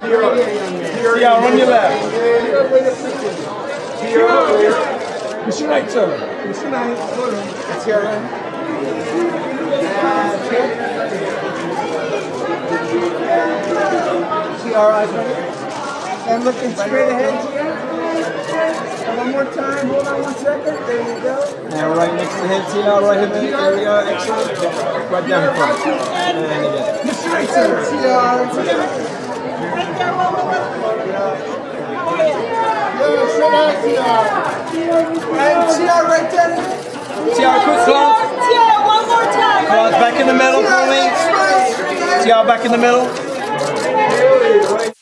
Tiara, run your left. What's your right, sir? What's your right? Tiara. Tiara, and looking straight ahead, Tiara. One more time, hold on 1 second, there you go. Now right next to him, Tiara, right here, there we go, excellent. Right down in front. And again. Right sir, Tiara. Right there, and Tiara right there. Tiara, quick close. Tiara, one more time. Close back in the middle for me. Tiara back in the middle.